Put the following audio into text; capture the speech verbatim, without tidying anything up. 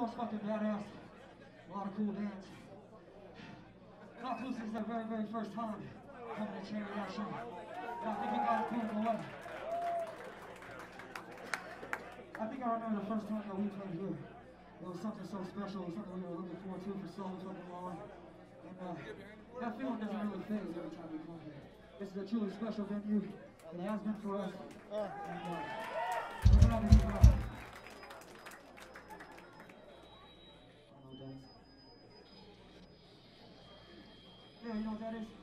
store's fucking badass. A lot of cool bands. Knocked Loose is their very, very first time coming to Cherry Action. And I think we got it cool in the way. I think I remember the first time that we played here. It was something so special. It was something we were looking forward to for so fucking long. And uh, that feeling doesn't really fade every time we come here. This is a truly special venue. It has been for us. And uh, we're gonna be proud. Yeah, you know what that is?